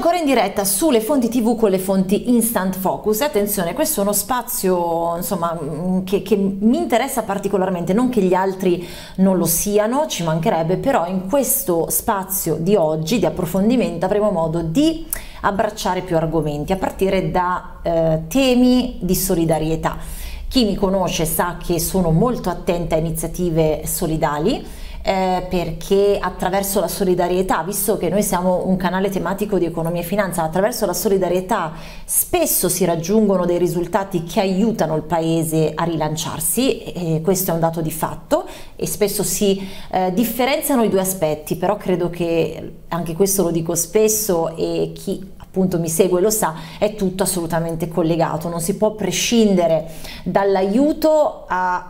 ancora in diretta sulle fonti TV con le fonti Instant Focus. Attenzione, questo è uno spazio insomma che mi interessa particolarmente, non che gli altri non lo siano, ci mancherebbe, però in questo spazio di oggi di approfondimento avremo modo di abbracciare più argomenti, a partire da temi di solidarietà. Chi mi conosce sa che sono molto attenta a iniziative solidali, perché attraverso la solidarietà, visto che noi siamo un canale tematico di economia e finanza, attraverso la solidarietà spesso si raggiungono dei risultati che aiutano il paese a rilanciarsi, e questo è un dato di fatto, e spesso si differenziano i due aspetti, però credo che anche questo lo dico spesso e chi appunto mi segue lo sa, è tutto assolutamente collegato, non si può prescindere dall'aiuto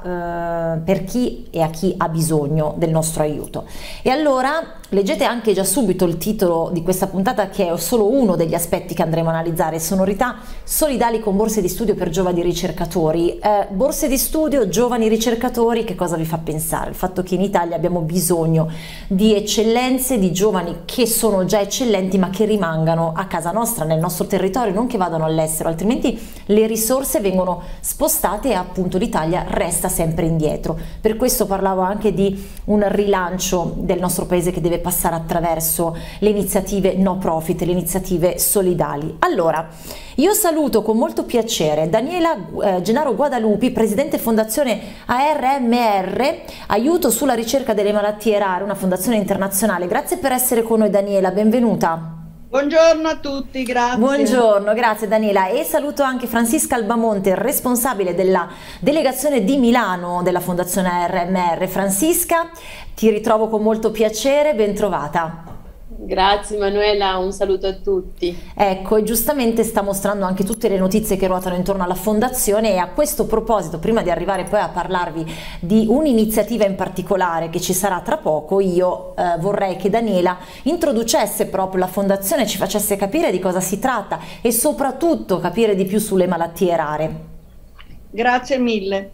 per chi e a chi ha bisogno del nostro aiuto. E allora leggete anche già subito il titolo di questa puntata, che è solo uno degli aspetti che andremo a analizzare: sonorità solidali con borse di studio per giovani ricercatori. Borse di studio, giovani ricercatori, che cosa vi fa pensare? Il fatto che in Italia abbiamo bisogno di eccellenze, di giovani che sono già eccellenti ma che rimangano a casa nostra, nel nostro territorio, non che vadano all'estero, altrimenti le risorse vengono spostate e appunto l'Italia resta sempre indietro. Per questo parlavo anche di un rilancio del nostro paese che deve passare attraverso le iniziative no profit, le iniziative solidali. Allora, io saluto con molto piacere Daniela Gennaro Guadalupi, presidente fondazione ARMR, aiuto sulla ricerca delle malattie rare, una fondazione internazionale. Grazie per essere con noi, Daniela, benvenuta. Buongiorno a tutti, grazie. Buongiorno, grazie Daniela, e saluto anche Francisca Albamonte, responsabile della delegazione di Milano della Fondazione ARMR. Francisca, ti ritrovo con molto piacere, ben trovata. Grazie Manuela, un saluto a tutti. Ecco, e giustamente sta mostrando anche tutte le notizie che ruotano intorno alla fondazione, e a questo proposito, prima di arrivare poi a parlarvi di un'iniziativa in particolare che ci sarà tra poco, io vorrei che Daniela introducesse proprio la fondazione, ci facesse capire di cosa si tratta e soprattutto capire di più sulle malattie rare. Grazie mille.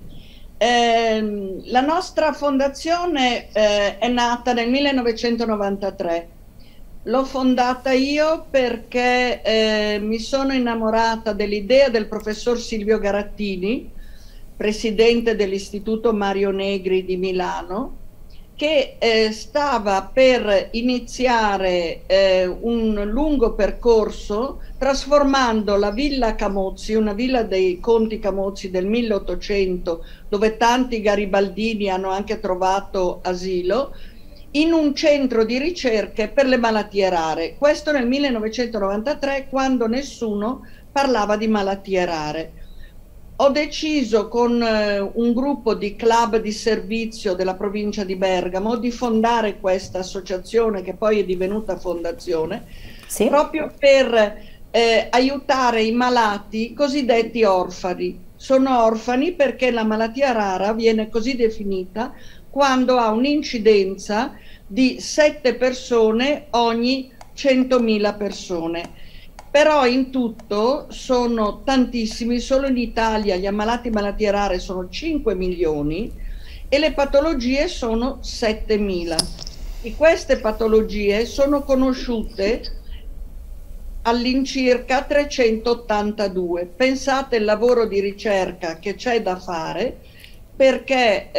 La nostra fondazione è nata nel 1993. L'ho fondata io perché mi sono innamorata dell'idea del professor Silvio Garattini, presidente dell'Istituto Mario Negri di Milano, che stava per iniziare un lungo percorso trasformando la Villa Camozzi, una villa dei Conti Camozzi del 1800, dove tanti garibaldini hanno anche trovato asilo, in un centro di ricerche per le malattie rare. Questo nel 1993, quando nessuno parlava di malattie rare. Ho deciso con un gruppo di club di servizio della provincia di Bergamo di fondare questa associazione, che poi è divenuta fondazione, sì, proprio per aiutare i malati cosiddetti orfani. Sono orfani perché la malattia rara viene così definita quando ha un'incidenza di 7 persone ogni 100.000 persone. Però in tutto sono tantissimi, solo in Italia gli ammalati di malattie rare sono 5 milioni e le patologie sono 7.000. E queste patologie sono conosciute all'incirca 382. Pensate al lavoro di ricerca che c'è da fare, perché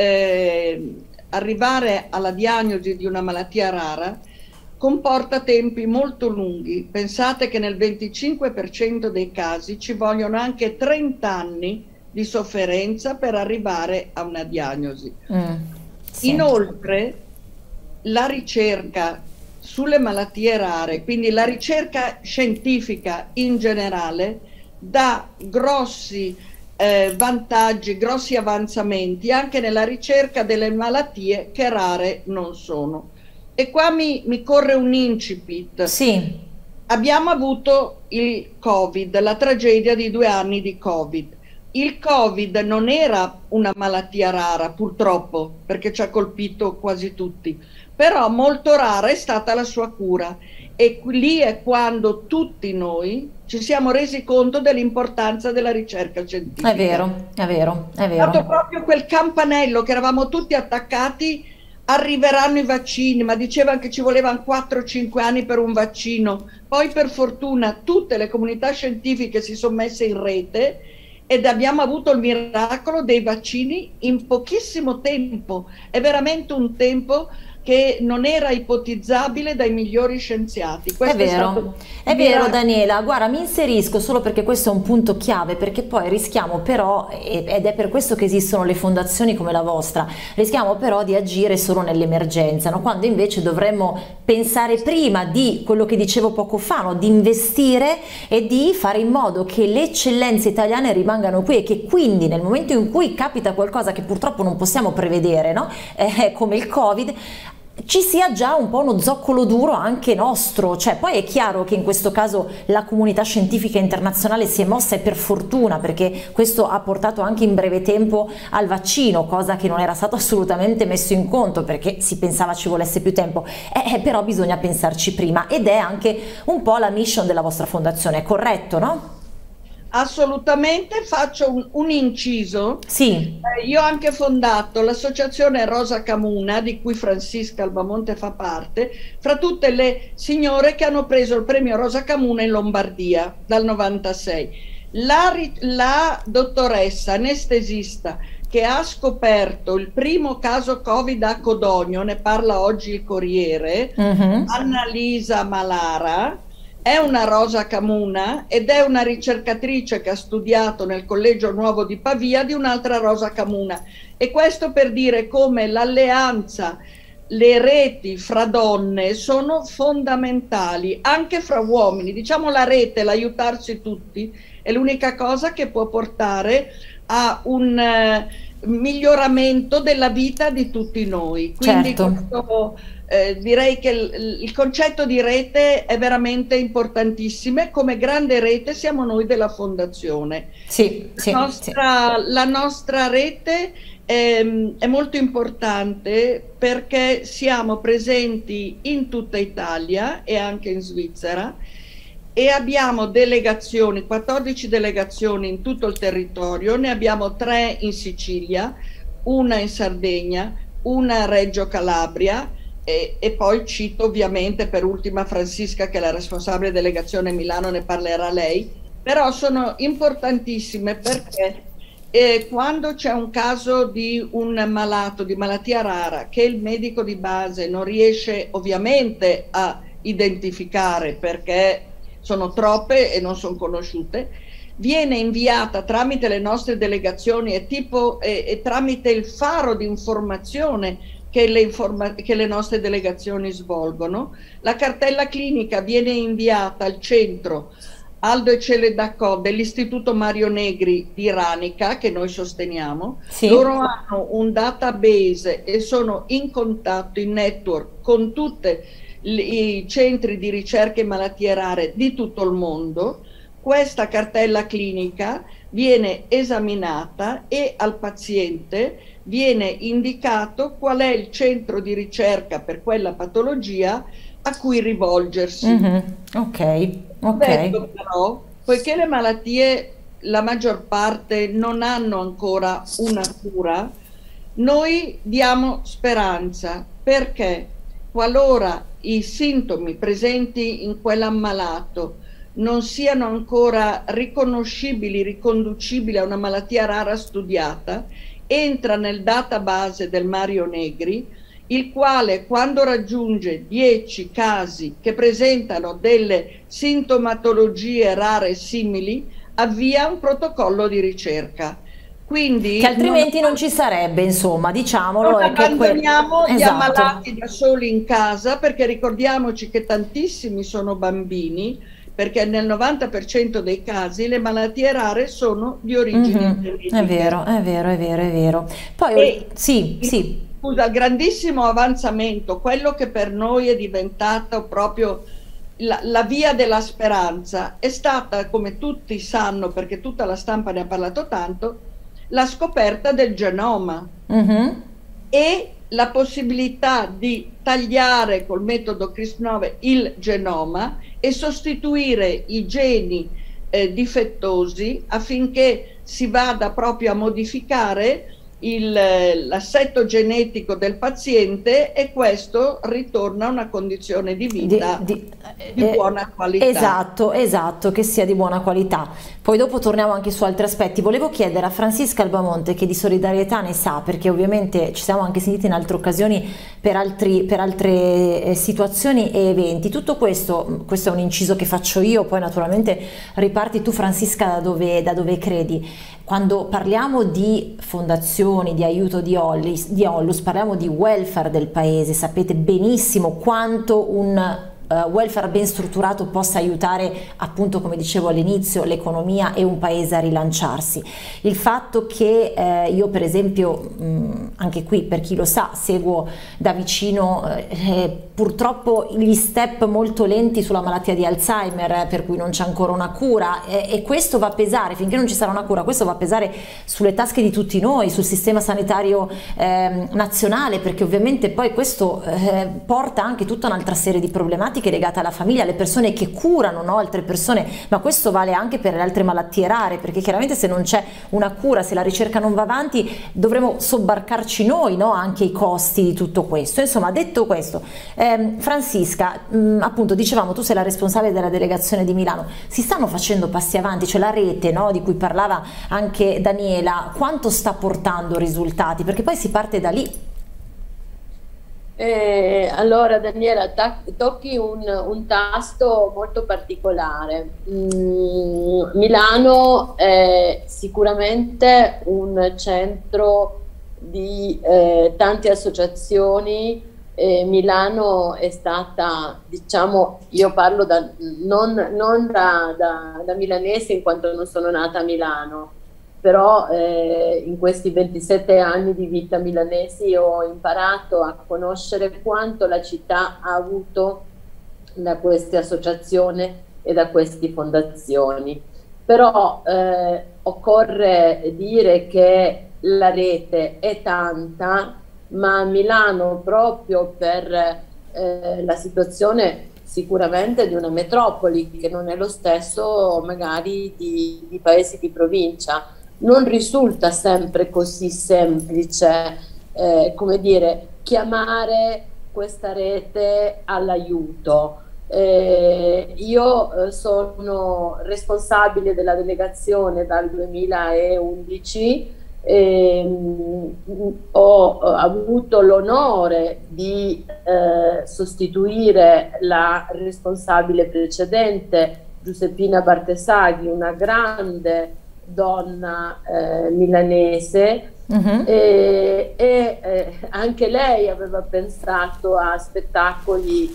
arrivare alla diagnosi di una malattia rara comporta tempi molto lunghi. Pensate che nel 25% dei casi ci vogliono anche 30 anni di sofferenza per arrivare a una diagnosi. Sì. Inoltre, la ricerca sulle malattie rare, quindi la ricerca scientifica in generale, dà grossi vantaggi, grossi avanzamenti anche nella ricerca delle malattie che rare non sono. E qua mi corre un incipit. Sì. Abbiamo avuto il Covid, la tragedia di 2 anni di Covid. Il Covid non era una malattia rara, purtroppo, perché ci ha colpito quasi tutti, però molto rara è stata la sua cura. E lì è quando tutti noi ci siamo resi conto dell'importanza della ricerca scientifica. È vero, è vero, è vero. È stato proprio quel campanello che eravamo tutti attaccati arriveranno i vaccini, ma dicevano che ci volevano 4-5 anni per un vaccino. Poi per fortuna tutte le comunità scientifiche si sono messe in rete ed abbiamo avuto il miracolo dei vaccini in pochissimo tempo. È veramente un tempo che non era ipotizzabile dai migliori scienziati. Questo è vero Daniela, guarda, mi inserisco solo perché questo è un punto chiave, perché poi rischiamo però, ed è per questo che esistono le fondazioni come la vostra, rischiamo però di agire solo nell'emergenza, no? Quando invece dovremmo pensare prima di quello che dicevo poco fa, no? Di investire e di fare in modo che le eccellenze italiane rimangano qui e che quindi nel momento in cui capita qualcosa che purtroppo non possiamo prevedere, no? Come il Covid, ci sia già un po' uno zoccolo duro anche nostro. Cioè, poi è chiaro che in questo caso la comunità scientifica internazionale si è mossa, e per fortuna, perché questo ha portato anche in breve tempo al vaccino, cosa che non era stato assolutamente messo in conto perché si pensava ci volesse più tempo, però bisogna pensarci prima, ed è anche un po' la mission della vostra fondazione, è corretto, no? Assolutamente, faccio un inciso. Sì. Io ho anche fondato l'associazione Rosa Camuna, di cui Francisca Albamonte fa parte, fra tutte le signore che hanno preso il premio Rosa Camuna in Lombardia dal 96. La dottoressa anestesista che ha scoperto il primo caso Covid a Codogno, ne parla oggi il Corriere, Annalisa Malara, è una Rosa Camuna ed è una ricercatrice che ha studiato nel Collegio Nuovo di Pavia di un'altra Rosa Camuna. E questo per dire come l'alleanza, le reti fra donne sono fondamentali, anche fra uomini. Diciamo la rete, l'aiutarsi tutti, è l'unica cosa che può portare a un miglioramento della vita di tutti noi. Quindi questo, direi che il concetto di rete è veramente importantissimo, e come grande rete siamo noi della Fondazione. La nostra rete è molto importante perché siamo presenti in tutta Italia e anche in Svizzera, e abbiamo delegazioni, 14 delegazioni in tutto il territorio, ne abbiamo 3 in Sicilia, una in Sardegna, una a Reggio Calabria, e poi cito ovviamente per ultima Francisca, che è la responsabile delegazione Milano, ne parlerà lei. Però sono importantissime perché quando c'è un caso di un malato di malattia rara che il medico di base non riesce ovviamente a identificare perché sono troppe e non sono conosciute, viene inviata tramite le nostre delegazioni e tramite il faro di informazione che le nostre delegazioni svolgono. La cartella clinica viene inviata al centro Aldo e Celedacò dell'Istituto Mario Negri di Ranica, che noi sosteniamo. Loro hanno un database e sono in contatto, in network, con tutti i centri di ricerca in malattie rare di tutto il mondo. Questa cartella clinica viene esaminata e al paziente viene indicato qual è il centro di ricerca per quella patologia a cui rivolgersi. Ok. Detto però, poiché le malattie, la maggior parte, non hanno ancora una cura, noi diamo speranza, perché qualora i sintomi presenti in quell'ammalato non siano ancora riconoscibili, riconducibili a una malattia rara studiata, entra nel database del Mario Negri, il quale, quando raggiunge 10 casi che presentano delle sintomatologie rare simili, avvia un protocollo di ricerca. Quindi che altrimenti non ci sarebbe, insomma, diciamolo. Non abbandoniamo gli ammalati da soli in casa, perché ricordiamoci che tantissimi sono bambini, perché nel 90% dei casi le malattie rare sono di origine genetiche. È vero. Poi Scusa, grandissimo avanzamento, quello che per noi è diventato proprio la via della speranza, è stata, come tutti sanno, perché tutta la stampa ne ha parlato tanto, la scoperta del genoma e la possibilità di tagliare col metodo CRISPR-9 il genoma e sostituire i geni difettosi affinché si vada proprio a modificare l'assetto genetico del paziente e questo ritorna a una condizione di vita di buona qualità. Esatto, che sia di buona qualità. Poi dopo torniamo anche su altri aspetti. Volevo chiedere a Francisca Albamonte, che di solidarietà ne sa, perché ovviamente ci siamo anche sentiti in altre occasioni per altre situazioni e eventi. Tutto questo è un inciso che faccio io, poi naturalmente riparti tu, Francisca, da dove credi. Quando parliamo di fondazioni, di aiuto di Onlus, parliamo di welfare del paese. Sapete benissimo quanto un welfare ben strutturato possa aiutare, appunto, come dicevo all'inizio, l'economia e un paese a rilanciarsi. Il fatto che io, per esempio, anche qui, per chi lo sa, seguo da vicino purtroppo gli step molto lenti sulla malattia di Alzheimer, per cui non c'è ancora una cura, e questo va a pesare, finché non ci sarà una cura, questo va a pesare sulle tasche di tutti noi, sul sistema sanitario nazionale, perché ovviamente poi questo porta anche tutta un'altra serie di problematiche legate alla famiglia, alle persone che curano, no, altre persone, ma questo vale anche per le altre malattie rare, perché chiaramente se non c'è una cura, se la ricerca non va avanti, dovremo sobbarcarci noi, no, anche i costi di tutto questo. Insomma, detto questo, Francisca, appunto dicevamo, tu sei la responsabile della delegazione di Milano, si stanno facendo passi avanti, cioè la rete, no, di cui parlava anche Daniela, quanto sta portando risultati, perché poi si parte da lì. Allora Daniela, tocchi un tasto molto particolare. Milano è sicuramente un centro di tante associazioni. Milano è stata, diciamo, io parlo non da milanese, in quanto non sono nata a Milano, però in questi 27 anni di vita milanesi ho imparato a conoscere quanto la città ha avuto da queste associazioni e da queste fondazioni. Però occorre dire che la rete è tanta, ma a Milano, proprio per la situazione sicuramente di una metropoli, che non è lo stesso magari di paesi di provincia, non risulta sempre così semplice, come dire, chiamare questa rete all'aiuto. Io sono responsabile della delegazione dal 2011, ho avuto l'onore di sostituire la responsabile precedente, Giuseppina Bartesaghi, una grande donna milanese, anche lei aveva pensato a spettacoli,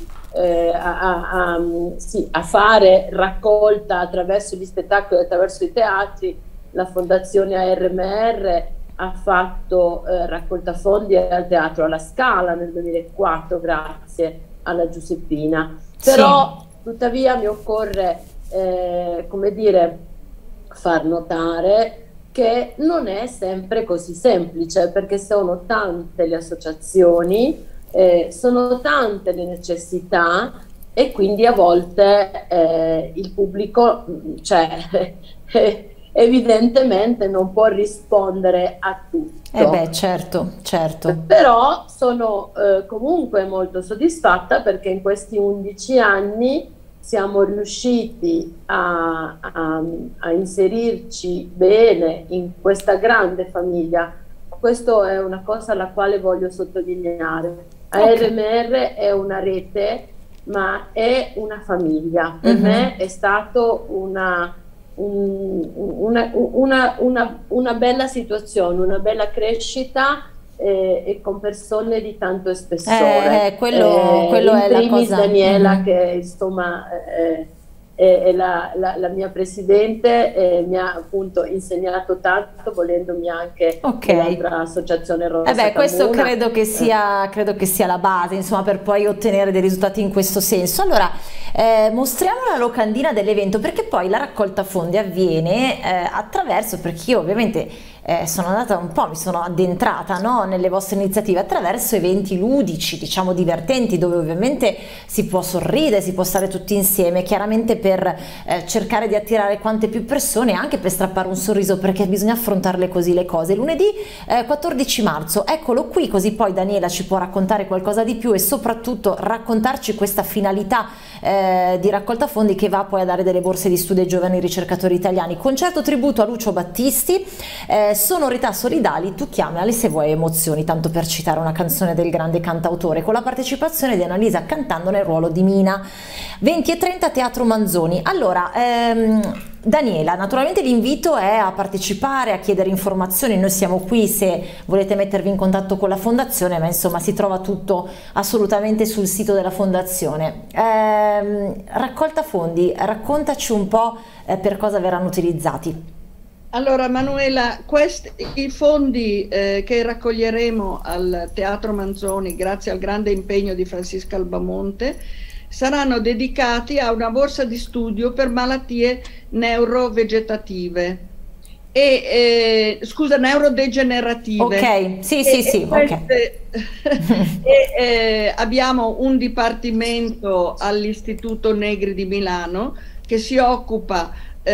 a fare raccolta attraverso gli spettacoli, attraverso i teatri. La fondazione ARMR ha fatto raccolta fondi al Teatro alla Scala nel 2004 grazie alla Giuseppina. Però tuttavia mi occorre come dire, far notare che non è sempre così semplice, perché sono tante le associazioni, sono tante le necessità, e quindi a volte il pubblico, cioè, evidentemente non può rispondere a tutto. Beh, certo. Però sono comunque molto soddisfatta, perché in questi 11 anni siamo riusciti a inserirci bene in questa grande famiglia. Questa è una cosa alla quale voglio sottolineare. ARMR è una rete, ma è una famiglia. Per me è stato una bella situazione, una bella crescita, e con persone di tanto spessore. Quello è la cosa. Daniela, che insomma è la mia presidente, mi ha appunto insegnato tanto, volendomi anche l'altra associazione Rosa questo credo che sia la base, insomma, per poi ottenere dei risultati in questo senso. Allora mostriamo la locandina dell'evento, perché poi la raccolta fondi avviene attraverso, perché io ovviamente sono andata un po', mi sono addentrata, no, nelle vostre iniziative, attraverso eventi ludici, diciamo divertenti, dove ovviamente si può sorridere, si può stare tutti insieme, chiaramente per cercare di attirare quante più persone, anche per strappare un sorriso, perché bisogna affrontarle così le cose. Lunedì 14 marzo, eccolo qui, così poi Daniela ci può raccontare qualcosa di più e soprattutto raccontarci questa finalità di raccolta fondi che va poi a dare delle borse di studio ai giovani ricercatori italiani. Concerto tributo a Lucio Battisti, sonorità solidali, tu chiamali se vuoi emozioni, tanto per citare una canzone del grande cantautore, con la partecipazione di Annalisa cantando nel ruolo di Mina. 20:30 Teatro Manzoni. Allora, Daniela, naturalmente l'invito è a partecipare, a chiedere informazioni, noi siamo qui se volete mettervi in contatto con la fondazione, ma insomma si trova tutto assolutamente sul sito della fondazione. Raccolta fondi, raccontaci un po' per cosa verranno utilizzati. Allora Manuela, i fondi che raccoglieremo al Teatro Manzoni grazie al grande impegno di Francisca Albamonte saranno dedicati a una borsa di studio per malattie neurovegetative e neurodegenerative. Ok, sì, ok. Abbiamo un dipartimento all'Istituto Negri di Milano che si occupa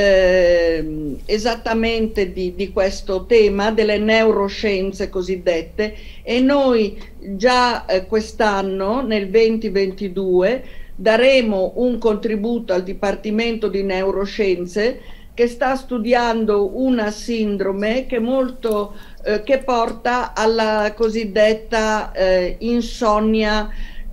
esattamente di questo tema, delle neuroscienze cosiddette, e noi già quest'anno, nel 2022, daremo un contributo al Dipartimento di Neuroscienze che sta studiando una sindrome che porta alla cosiddetta insonnia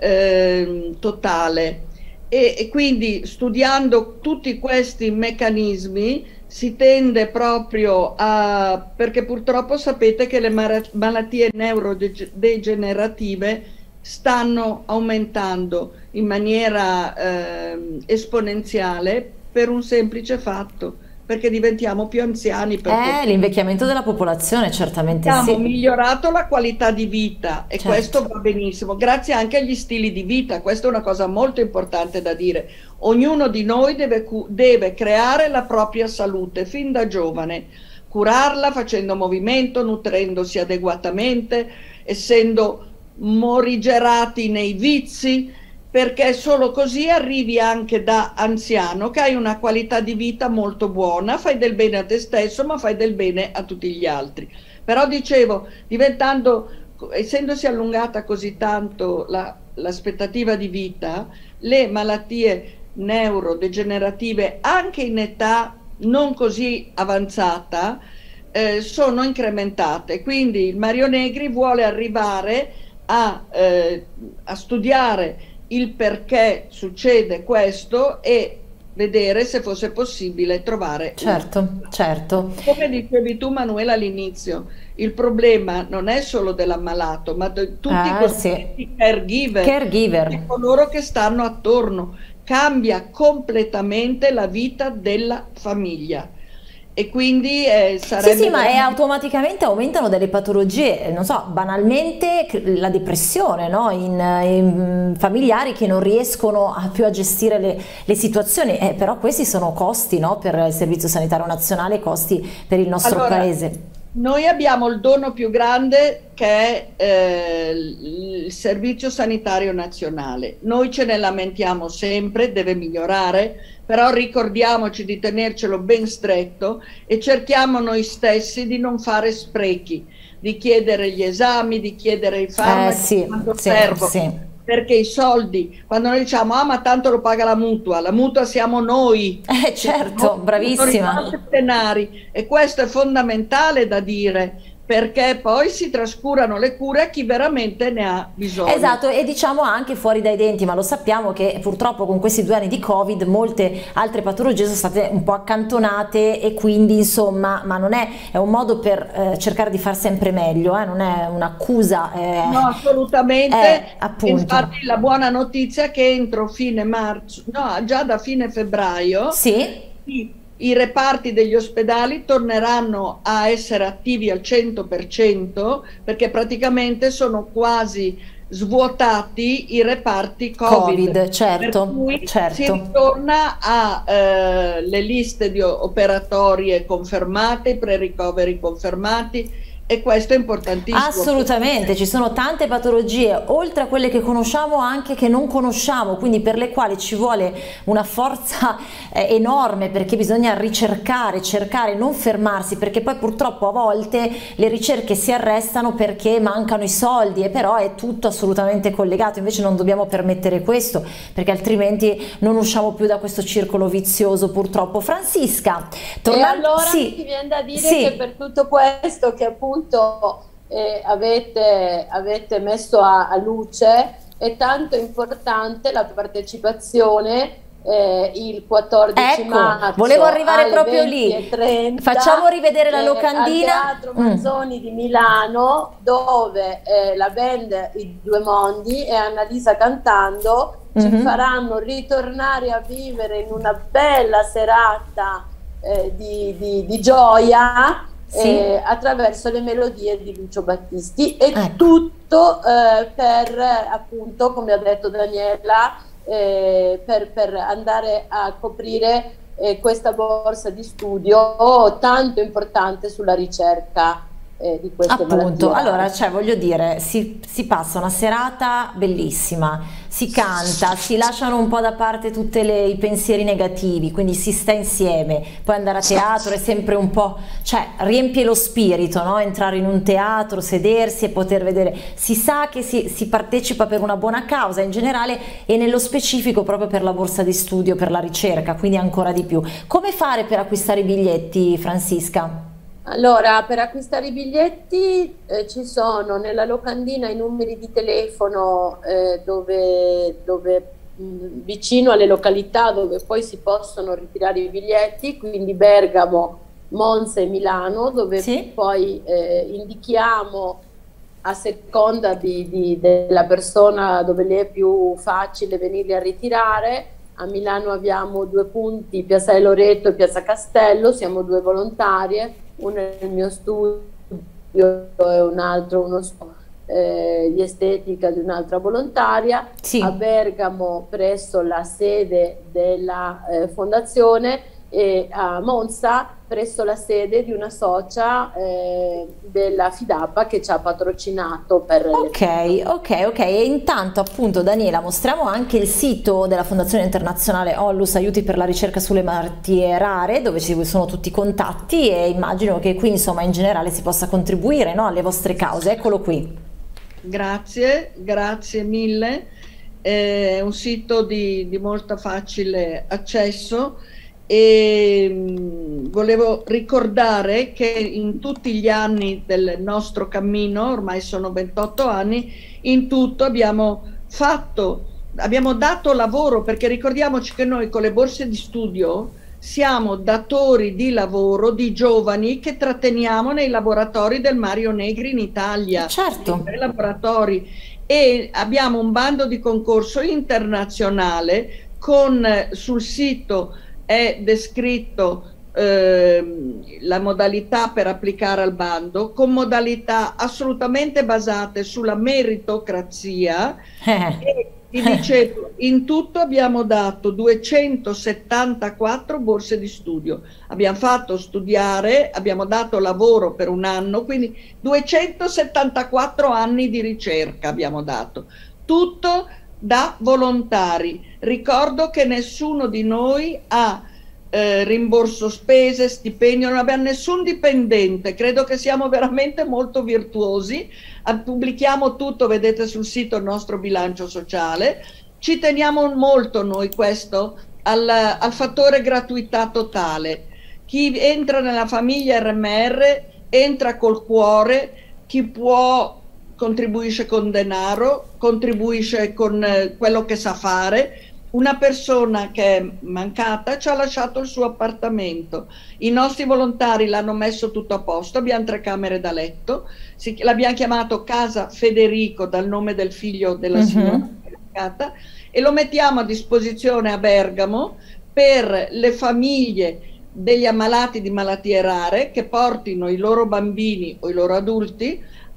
totale. E quindi studiando tutti questi meccanismi si tende proprio perché purtroppo sapete che le malattie neurodegenerative stanno aumentando in maniera esponenziale per un semplice fatto, perché diventiamo più anziani. L'invecchiamento della popolazione, certamente abbiamo sì. migliorato la qualità di vita e certo. Questo va benissimo, grazie anche agli stili di vita. Questa è una cosa molto importante da dire. Ognuno di noi deve creare la propria salute fin da giovane, curarla facendo movimento, nutrendosi adeguatamente, essendo morigerati nei vizi, perché solo così arrivi anche da anziano che hai una qualità di vita molto buona, fai del bene a te stesso ma fai del bene a tutti gli altri. Però dicevo, essendosi allungata così tanto l'aspettativa di vita, le malattie neurodegenerative anche in età non così avanzata sono incrementate, quindi il Mario Negri vuole arrivare a studiare il perché succede questo e vedere se fosse possibile trovare. Certo. Come dicevi tu Manuela all'inizio, il problema non è solo dell'ammalato, ma di tutti questi caregiver, coloro che stanno attorno. Cambia completamente la vita della famiglia. E quindi sarebbe... Sì, ma automaticamente aumentano delle patologie, non so, banalmente la depressione, no? in familiari che non riescono più a gestire le situazioni, però questi sono costi, no? Per il Servizio Sanitario Nazionale, costi per il nostro paese. Noi abbiamo il dono più grande che è il Servizio Sanitario Nazionale. Noi ce ne lamentiamo sempre, deve migliorare, però ricordiamoci di tenercelo ben stretto e cerchiamo noi stessi di non fare sprechi, di chiedere gli esami, di chiedere i farmaci quando servono. Perché i soldi, quando noi diciamo ma tanto lo paga la mutua siamo noi. Certo, bravissima. E questo è fondamentale da dire, perché poi si trascurano le cure a chi veramente ne ha bisogno. Esatto, e diciamo anche fuori dai denti, ma lo sappiamo che purtroppo con questi 2 anni di Covid molte altre patologie sono state un po' accantonate e quindi insomma, ma non è un modo per cercare di far sempre meglio, non è un'accusa. No, assolutamente. Appunto. Infatti la buona notizia è che entro fine marzo, no, già da fine febbraio, i reparti degli ospedali torneranno a essere attivi al 100%, perché praticamente sono quasi svuotati i reparti Covid, certo, per cui si ritorna a le liste di operatorie confermate, i pre-ricoveri confermati, e questo è importantissimo. Assolutamente, ci sono tante patologie, oltre a quelle che conosciamo, anche che non conosciamo, quindi per le quali ci vuole una forza enorme, perché bisogna ricercare, cercare, non fermarsi, perché poi purtroppo a volte le ricerche si arrestano perché mancano i soldi, e però è tutto assolutamente collegato. Invece non dobbiamo permettere questo, perché altrimenti non usciamo più da questo circolo vizioso, purtroppo. Francisca, e allora mi viene da dire che per tutto questo che appunto avete messo a luce, è tanto importante la partecipazione il 14 marzo. Volevo arrivare proprio lì. 20:30, facciamo rivedere la locandina al Teatro Manzoni di Milano, dove la band I Due Mondi e Annalisa cantando ci faranno ritornare a vivere in una bella serata di gioia. Attraverso le melodie di Lucio Battisti, e tutto per, appunto, come ha detto Daniela, per andare a coprire questa borsa di studio tanto importante sulla ricerca di queste malattie. Allora, cioè, voglio dire, si passa una serata bellissima, si canta, si lasciano un po' da parte tutti i pensieri negativi, quindi si sta insieme. Poi andare a teatro è sempre un po', cioè riempie lo spirito, no? Entrare in un teatro, sedersi e poter vedere, si sa che si partecipa per una buona causa in generale, e nello specifico proprio per la borsa di studio, per la ricerca, quindi ancora di più. Come fare per acquistare i biglietti, Francisca? Allora, per acquistare i biglietti ci sono nella locandina i numeri di telefono vicino alle località dove poi si possono ritirare i biglietti, quindi Bergamo, Monza e Milano, dove poi indichiamo a seconda della persona dove le è più facile venirli a ritirare. A Milano abbiamo 2 punti, Piazza Loreto e Piazza Castello, siamo 2 volontarie, uno è il mio studio e un altro di estetica di un'altra volontaria. A Bergamo presso la sede della fondazione, e a Monza presso la sede di una socia della Fidappa che ci ha patrocinato per ok. E intanto, appunto, Daniela, mostriamo anche il sito della Fondazione Internazionale Onlus Aiuti per la ricerca sulle malattie rare, dove ci sono tutti i contatti, e immagino che qui, insomma, in generale si possa contribuire, no, alle vostre cause. Eccolo qui. Grazie mille. È un sito di molto facile accesso, e volevo ricordare che in tutti gli anni del nostro cammino, ormai sono 28 anni, in tutto abbiamo dato lavoro, perché ricordiamoci che noi con le borse di studio siamo datori di lavoro di giovani che tratteniamo nei laboratori del Mario Negri in Italia. Certo. Nei laboratori, e abbiamo un bando di concorso internazionale sul sito è descritto la modalità per applicare al bando, con modalità assolutamente basate sulla meritocrazia. E vi dicevo, in tutto abbiamo dato 274 borse di studio, abbiamo fatto studiare, abbiamo dato lavoro per un anno, quindi 274 anni di ricerca abbiamo dato, tutto da volontari. Ricordo che nessuno di noi ha rimborso spese, stipendio, non abbiamo nessun dipendente, credo che siamo veramente molto virtuosi. Pubblichiamo tutto, vedete sul sito il nostro bilancio sociale, ci teniamo molto noi questo al fattore gratuità totale. Chi entra nella famiglia RMR entra col cuore, chi può contribuisce con denaro, contribuisce con quello che sa fare. Una persona che è mancata ci ha lasciato il suo appartamento, i nostri volontari l'hanno messo tutto a posto, abbiamo 3 camere da letto, l'abbiamo chiamato Casa Federico dal nome del figlio della signora mancata, e lo mettiamo a disposizione a Bergamo per le famiglie degli ammalati di malattie rare che portino i loro bambini o i loro adulti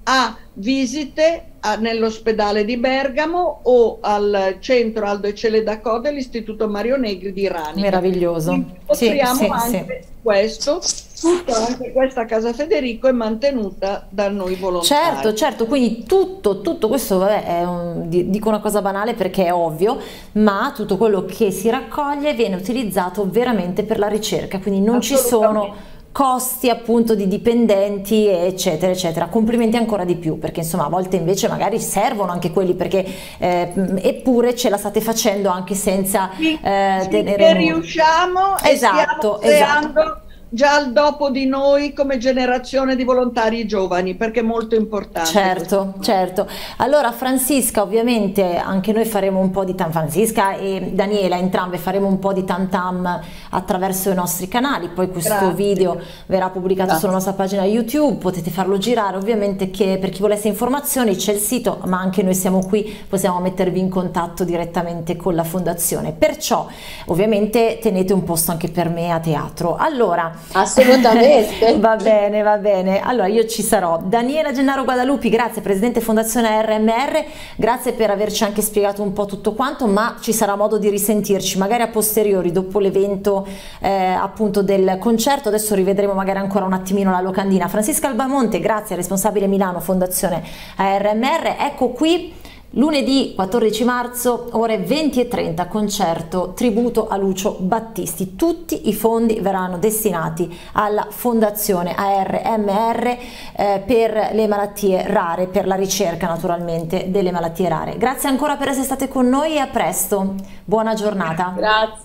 a visite nell'ospedale di Bergamo o al centro Aldo e Celedacò dell'Istituto Mario Negri di Ranica. Meraviglioso. Offriamo anche questo, anche questa Casa Federico è mantenuta da noi volontari. Certo, quindi tutto questo, vabbè, dico una cosa banale perché è ovvio, ma tutto quello che si raccoglie viene utilizzato veramente per la ricerca, quindi non ci sono costi appunto di dipendenti eccetera eccetera. Complimenti ancora di più, perché insomma a volte invece magari servono anche quelli, perché eppure ce la state facendo anche senza tenere riusciamo, esatto, e stiamo creando già il dopo di noi come generazione di volontari giovani, perché è molto importante. Certo. Allora Francisca, ovviamente anche noi faremo un po' di Francisca e Daniela, entrambe faremo un po' di tam tam attraverso i nostri canali, poi questo video verrà pubblicato sulla nostra pagina YouTube, potete farlo girare, ovviamente, che per chi volesse informazioni c'è il sito, ma anche noi siamo qui, possiamo mettervi in contatto direttamente con la fondazione, perciò ovviamente tenete un posto anche per me a teatro. Allora, assolutamente. Va bene, allora io ci sarò. Daniela Gennaro Guadalupi, grazie, presidente fondazione ARMR, grazie per averci anche spiegato un po' tutto quanto, ma ci sarà modo di risentirci magari a posteriori dopo l'evento appunto del concerto. Adesso rivedremo magari ancora un attimino la locandina. Francisca Albamonte, grazie, responsabile Milano fondazione ARMR. Ecco qui lunedì 14 marzo, ore 20:30, concerto tributo a Lucio Battisti. Tutti i fondi verranno destinati alla fondazione ARMR per le malattie rare, per la ricerca naturalmente delle malattie rare. Grazie ancora per essere state con noi e a presto. Buona giornata.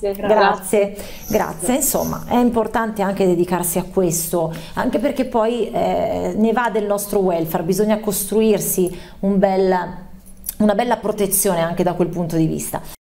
Grazie. Insomma, è importante anche dedicarsi a questo, anche perché poi ne va del nostro welfare, bisogna costruirsi una bella protezione anche da quel punto di vista.